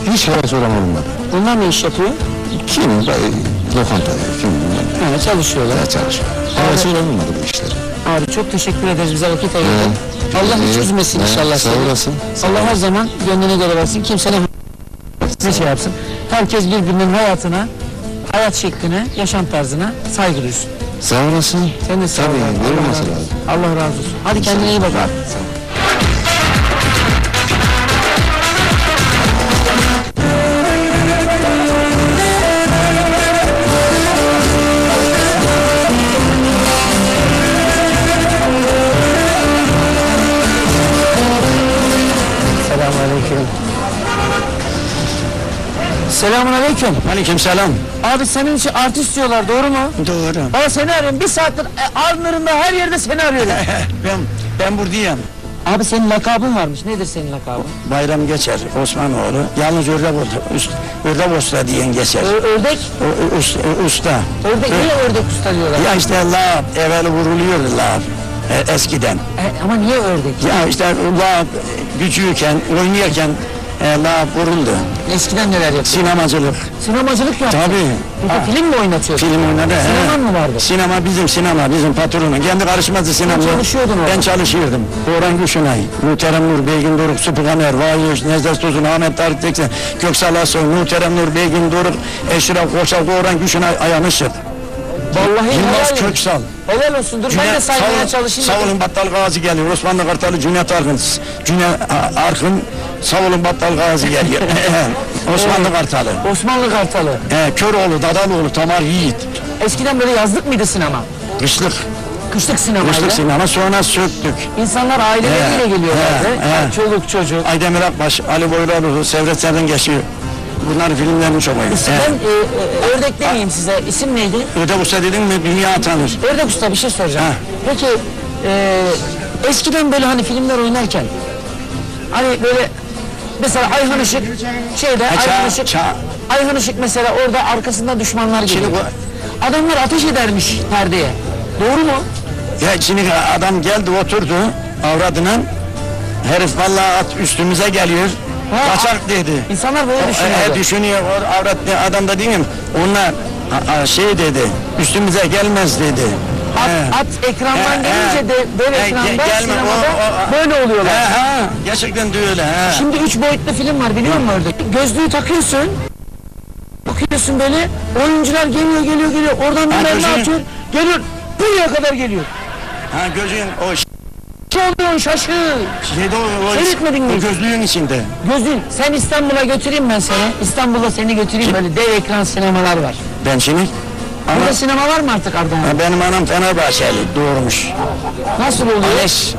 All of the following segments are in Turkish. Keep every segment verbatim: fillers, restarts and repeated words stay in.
Hiç hava soran olmadı. Bunlar ne iş yapıyor? Kim? Lokantada, kim? Evet, çalışıyorlar. Evet, çalışıyor. Hava soran olmadı bu işler. Abi çok teşekkür ederiz bize vakit ayırdın. Ee, Allah hiç ee, üzmesin ee, inşallah sağ seni. olasın. Allah her zaman gönlüne göre versin. Kimsene ne şey yapsın. Herkes birbirinin hayatına, hayat şekline, yaşam tarzına saygı duysun. Sağ olasın. Sen de sağ ol. Tabii, Allah verilmesi razı- lazım. Allah razı olsun. Hadi kendine iyi bak abi. Sağ ol. Selamünaleyküm. Selamünaleyküm. Aleykümselam. Abi senin için artist diyorlar, doğru mu? Doğru. Baba seni arıyorum. Bir saattir e, Arnır'ında her yerde seni arıyorum. ben ben buradayım. Abi senin lakabın varmış. Nedir senin lakabın? Bayram Geçer, Osmanoğlu. Yalnız ördek oldu. Üst, ördek usta diyen geçer. Ö- ördek? O, usta, usta. Ördek, niye ördek usta diyorlar? Ya işte laf, evvel vuruluyordu laf. E, eskiden. E, ama niye ördek? Ya işte laf gücüyken, oynarken e, laf vuruldu. Eskiden neler yapıyor? Sinemacılık. Sinemacılık yaptı. Tabii. Peki film mi oynatıyorsun? Film oynadı. Sineman mı vardı? Sinema bizim sinema, bizim patronun. Kendi karışması sinema. çalışıyordun orada. Ben çalışıyordum. Orhan Gülşenay, Muhterem Nur, Beygin Doruk, Sıpı Kamer, Vahiy, Nezdes Tuzun, Ahmet Tarık Teksen, Köksal Asoy, Muhterem Nur, Beygin Doruk, Eşref Koçak, Orhan Gülşenay, Ayhan Işık. Vallahi Yılmaz helal Köksal. Helal olsun. Dur ben de saymaya çalışayım. Sağ olun Battal Gazi geliyor. Osmanlı Kartalı Cüneyt Arkın. Cüneyt Arkın, sağ olun Battal Gazi geliyor. Osmanlı Kartalı. Osmanlı Kartalı. He, Köroğlu, Dadaloğlu, Tamar Yiğit. Eskiden böyle yazlık mıydı sinema? Kışlık. Kışlık sinemaydı. Kışlık sinema sonra söktük. İnsanlar aileleriyle He, geliyorlardı. he, he. Çoluk çocuk. Aydemir Akbaş, Ali Boyralı, Sevret Serden geçiyor. Bunların filmlerini çok oynuyor. Ben e, e, ördek demeyeyim size. İsim neydi? Öde Usta dedin mi dünya tanır. Ördek Usta, bir şey soracağım. Ha. Peki e, eskiden böyle hani filmler oynarken hani böyle mesela Ayhan Işık şeyde Ha, Ayhan ça- Işık ça- Ayhan Işık mesela orada arkasında düşmanlar Şimdi geliyor. Adamlar ateş edermiş perdeye. Doğru mu? Ya şimdi adam geldi oturdu avradına. Herif vallahi at üstümüze geliyor. Ha, Kaçak dedi. İnsanlar böyle E, düşünüyordu. e, düşünüyor o avrat ne adam da değil mi? Onlar a- a, şey dedi. Üstümüze gelmez dedi. At, He. at ekrandan He, gelince he. de böyle He, ekranda ge- gelme, sinemada o- o- böyle oluyorlar. He, he, gerçekten de öyle. He. Şimdi üç boyutlu film var, biliyor musun orada? Gözlüğü takıyorsun. Bakıyorsun böyle, oyuncular geliyor geliyor geliyor. Oradan bir Ha, mermi gözünü- atıyor. Geliyor, buraya kadar geliyor. Ha gözün o ş- Ne oluyorsun şaşı? şeyde o, o, Seyretmedin mi? o gözlüğün içinde. Gözün, sen İstanbul'a götüreyim ben seni. İstanbul'a seni götüreyim, böyle dev ekran sinemalar var. Ben şimdi ama Burada sinema var mı artık Ardahan'da? ha, benim anam Fenerbahçeli doğurmuş. Nasıl oluyor? Ales.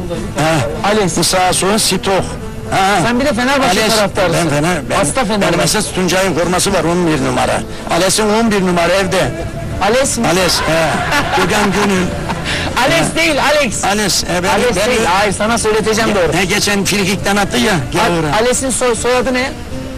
Ha. Ales. Musa Soğun Sitok. Ha. Sen bir de Fenerbahçe Ales. taraftarısın. Ben Fener. Ben, Hasta benim Fenerbahçe. esas Tuncay'ın forması var on bir numara. Ales'in on bir numara evde. Ales mi? Ales. He. Gökhan Gönül. Ales değil, Alex. Ales. He, ben, Ales ben, değil, hayır sana söyleteceğim doğru. He, geçen frikikten attı ya. Gel Al- oraya. Ales'in soy, soyadı ne?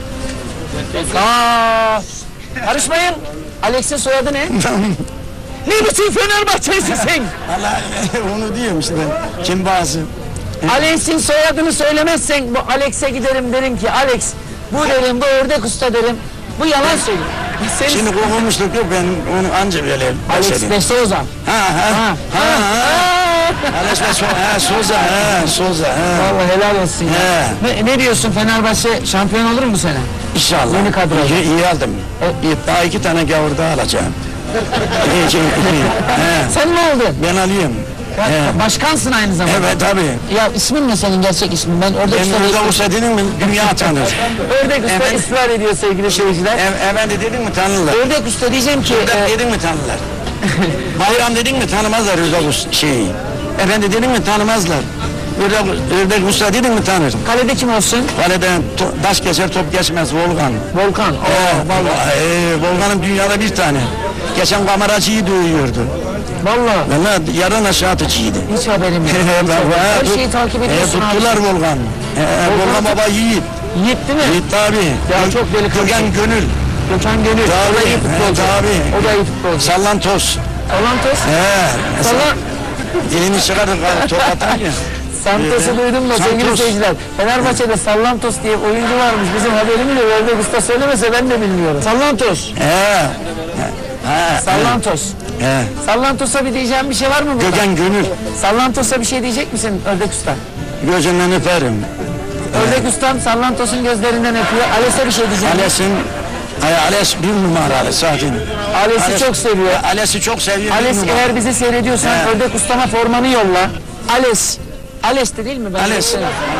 Aa, karışmayın. Alex'in soyadı ne? Ne biçim Fenerbahçelisin sen? Allah onu diyorum işte ben. Kim bazı. Alex'in soyadını söylemezsen bu Alex'e giderim, derim ki Alex bu derim, bu ördek usta derim. Bu yalan söylüyor. Sen Şimdi kovulmuşluk yok ben onu anca böyle. Alex de Souza. Ha ha ha ha. ha. Alex de Souza. Ha Souza. Ha Souza. Ha. Vallahi helal olsun ya. He. Ne, ne diyorsun, Fenerbahçe şampiyon olur mu bu sene? İnşallah. Yeni kadro. İyi, iyi aldım. İyi, daha iki tane gavur daha alacağım. İyi, şey, iyi. He. Sen ne oldun? Ben alayım. Ya, He. başkansın aynı zamanda. Evet tabii. Ya ismin ne senin, gerçek ismin? Ben ördek usta Ben değil. burada olsa dedim mi dünya tanır. Ördek usta Evet. ısrar ediyor sevgili seyirciler. E, efendi dedin mi tanırlar. Ördek usta diyeceğim ki Ördek e, dedin mi tanırlar. Bayram dedin mi tanımazlar ördek usta şeyi. Efendi dedin mi tanımazlar. Ördek, ördek usta dedin mi tanır. kalede kim olsun? Kaleden to- taş geçer top geçmez Volkan. Volkan. Ee, Oo, vallahi. ee, Volkan'ın dünyada bir tane. Geçen kameracıyı dövüyordu. Vallahi. Valla yarın aşağı atıcıydı. Hiç haberim yok. Hiç haberim. Her şeyi takip ediyorsun e, abi. tuttular Volkan. E, Volkan baba yiğit. Yiğit değil mi? Yiğit tabi. Ya çok delikanlı. Gökhan Gönül. Gökhan Gönül. O da iyi Tabi. futbolcu. Tabi. O da iyi futbolcu. Sallantos. Salantos. He. Sallan. Dilini çıkarır top atar ya. Santos'u duydum da sevgili Santos. seyirciler. Fenerbahçe'de Sallantos diye oyuncu varmış. Bizim haberimiz yok. Ördek Usta söylemese ben de bilmiyorum. Sallantos. He. He. Sallantos. He. Sallantos'a bir diyeceğim bir şey var mı burada? Gökhan Gönül. Sallantos'a bir şey diyecek misin Ördek Usta? Gözünden öperim. Ördek Ustam Sallantos'un gözlerinden öpüyor. Ales'e bir şey diyeceğim. Ales'in Ay, Ales bir numaralı zaten. Ales'i Ales- çok seviyor. Ales'i çok seviyor. Ales bir numara. eğer bizi seyrediyorsan He. Ördek Usta'ma formanı yolla. Ales. Ales'ti değil mi? Ben Ales.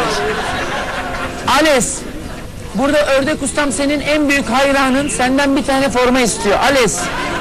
Ales. Burada Ördek Ustam senin en büyük hayranın, senden bir tane forma istiyor. Ales.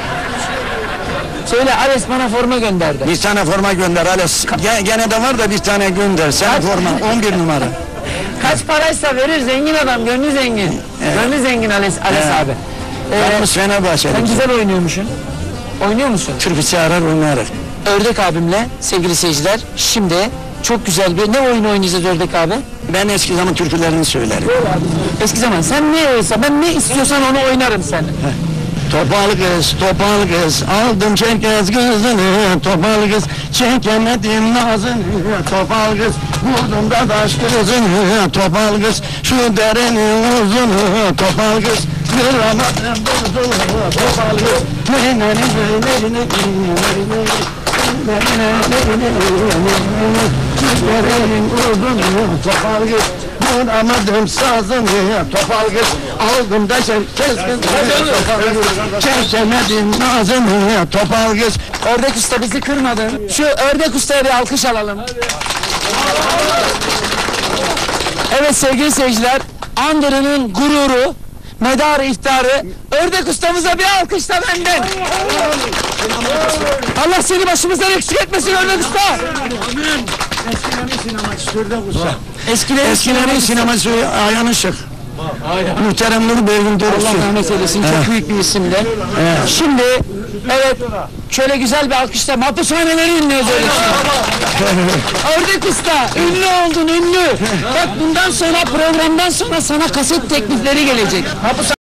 Söyle Ales bana forma gönderdi. Bir tane forma gönder Ales. Ge- Gene de var da bir tane gönder. Sen Kaç- forma on bir numara. Kaç paraysa verir, zengin adam, gönlü zengin. Gönlü zengin Ales, Ales Evet. abi. Ee, Yalnız Fenerbahçe'de. sen güzel oynuyormuşsun. Oynuyor musun? Türkü çağırar oynayarak. Ördek abimle sevgili seyirciler şimdi çok güzel bir ne oyunu oynayacağız Ördek abi? Ben eski zaman türkülerini söylerim. Eski zaman sen ne oysa ben ne istiyorsan onu oynarım sen. Topal kız, topal kız, aldım çekez kızını, topal kız, çekemedim nazını, topal kız, vurdum da taş kızını, topal kız, şu derenin uzunu, topal kız, kıramadım buzunu, topal kız, ne ne ne ne ne ne derenin uzunu, topal kız, vuramadım sazını, topal kız, aldım da çekez kızını, topal kız, çekemedim nazını, topal kız. Ördek Usta bizi kırmadın. Şu Ördek Usta'ya bir alkış alalım. Evet sevgili seyirciler, Andırı'nın gururu, medarı iftarı, Ördek Usta'mıza bir alkış da benden. Allah seni başımızdan eksik etmesin Ördek Usta. Eskilerin, Eskilerin sineması ayağını şık. Muhterem Nur Bey'in doğrusu. Allah rahmet eylesin, çok büyük bir isimdi. Şimdi, evet, şöyle güzel bir alkışla mahpushaneleri ünlüyoruz öyle şimdi. Ördek Usta, ünlü oldun, ünlü. Bak bundan sonra, programdan sonra sana kaset teklifleri gelecek.